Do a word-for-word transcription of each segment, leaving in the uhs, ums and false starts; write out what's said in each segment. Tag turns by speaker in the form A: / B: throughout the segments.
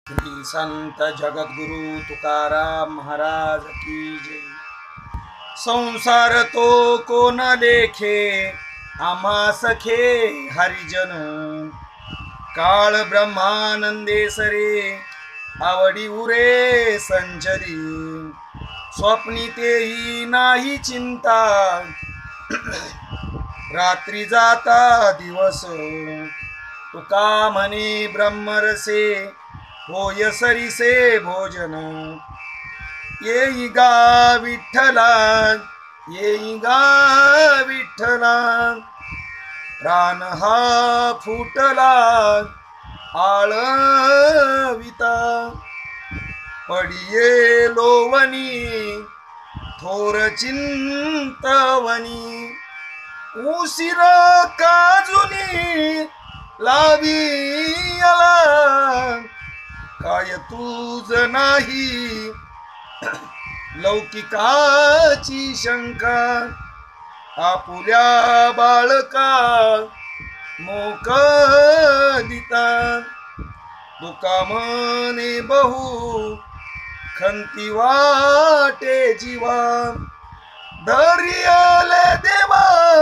A: श्री संत जगद्गुरु तुकाराम महाराज की जय। संसार तो कोण लेखे आम्हा सखे हरिजन, काळ ब्रह्मानंदे सरे आवडी उरे संचरी, स्वप्नी तेही नाही चिंता रात्री जाता दिवस, तुका म्हणे ब्रह्मरसे होय सरीसे भोजन, येई गा विठ्ठला येई गा विठ्ठला, प्राण हा फुटला आळविता, पडिये लोवनी थोर चिंतवनी, उशिर काजुनी लावी आला, काय तुझ नाही लौकिकाची शंका, आपुल्या बाळका मोक दिता, तुका म्हणे बहु खंती वाटे जीवा, धरियाले देवा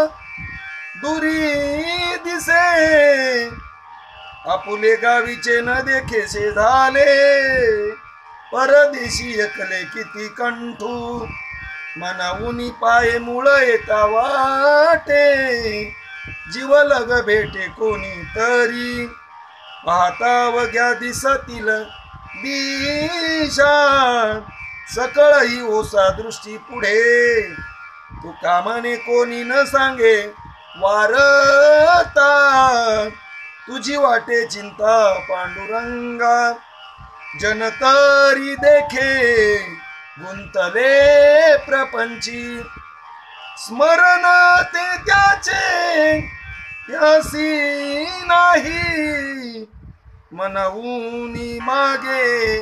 A: दुरी दिसे, आपुले गावीचे न देखेसे झाले, परदेशी एकले किती कंठू, मनाऊनी पाय मुळ येता वाटे, जीवलग भेटे कोणी तरी, पाहता वग्या दिसतील दिशा, सकळही ओसा दृष्टी पुढे, तुका म्हणे कोणी न सांगे वारता, तुझी वाटे चिंता पांडुरंगा, जनतरी देखे गुंतले प्रपंची, स्मरण ते त्याचे यासी नाही, मनऊनी मागे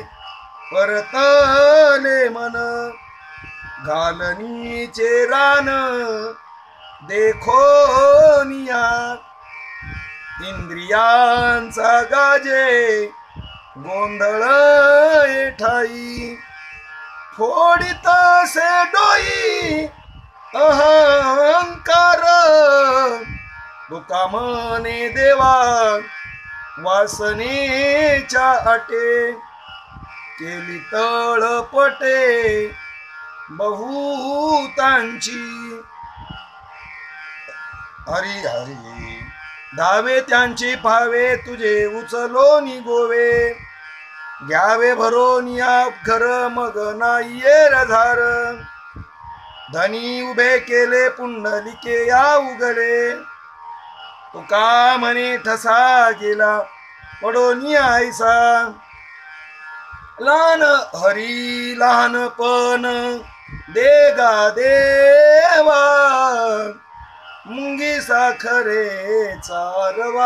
A: परतले मन, घालनीचे रान देखोनिया, इंद्रियांचा गाजे गोंधळ ठाई, फोडितसे डोई अहंकार, तुका म्हणे देवा वासनेच्या अटे, केली तळपटे बहुतांची, हरी हरी धावे त्यांचे फावे तुझे उचलोनी गोवे, घ्यावे भरोनी आप घर मग नाहीये रधार, धनी उभे केले पुंडलिके या उगले, तुका म्हणे ठसा गेला पडोनी आयसा, लहान हरी लहानपण देगा देवा, मुंगी साखरे चारवा,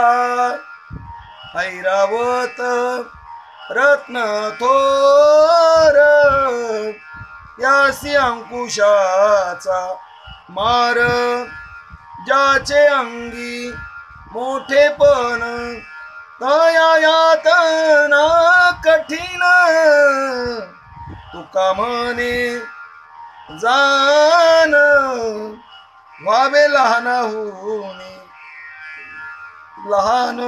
A: ऐरावत रत्न थोर, यासी अंकुशाचा मार, ज्याचे अंगी मोठेपण तया यातना कठीण, तुका म्हणे जान व्हावे लहानाहुनी लहान,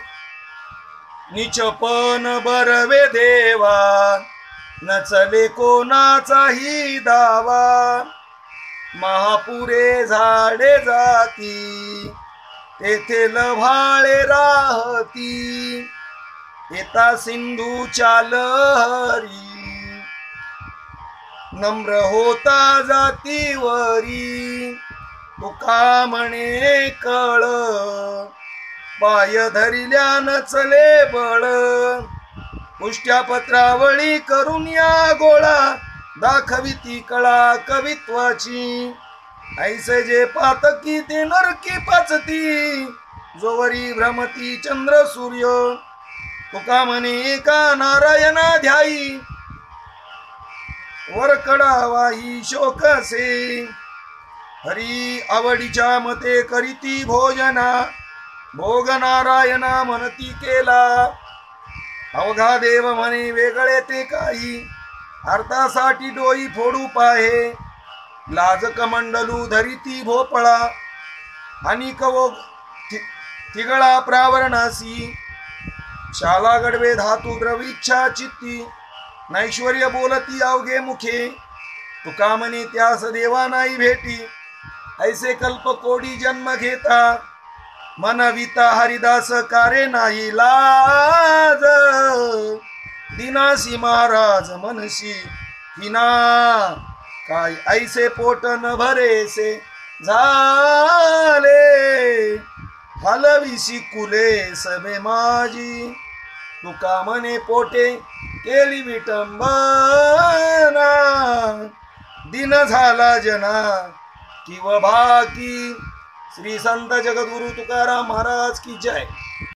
A: निचपन बरवे देवा नचले कोणाचाही दावा, महापुरे झाडे जाती तेथे लव्हाळे राहती, येता सिंधूच्या लहरी नम्र होता जातीवरी, तुका म्हणे कळ पाय धरिल्या नचले बळ, पुष्ट्या पत्रावळी करून या गोळा दाखविती कळा कवित्वाची, ऐसे जे पातकी ते नरकी पाचती, जोवरी भ्रमती चंद्र सूर्य, तुका म्हणे एका नारायणा ध्याई, वरकडावाही शोकसे, हरी आवडीच्या मते करीती भोजना, भोग नारायणा म्हणती केला, अवघा देव म्हणे वेगळे ते काही, अर्थासाठी डोई फोडू पाहे, लाज कमंडलू धरिती भोपळा, आणि कवो तिगळा प्रावरणासी, शाला गडवे धातू द्रविच्छा चित्ती, नैश्वर्य बोलती अवघे मुखे, तुका म्हणे त्यास देवा नाही भेटी, ऐसे कल्प कोडी जन्म घेता, मनविता हरिदास कारे नाही लाज, दिनासी महाराज मनसी हिना, काय ऐसे पोट न भरेसे झाले, हलविसी कुले सबे माझी, तुका म्हणे पोटे केली विटंबना, दिन झाला जना किंवा भाकी. श्री संत जगद्गुरु तुकाराम महाराज की जय.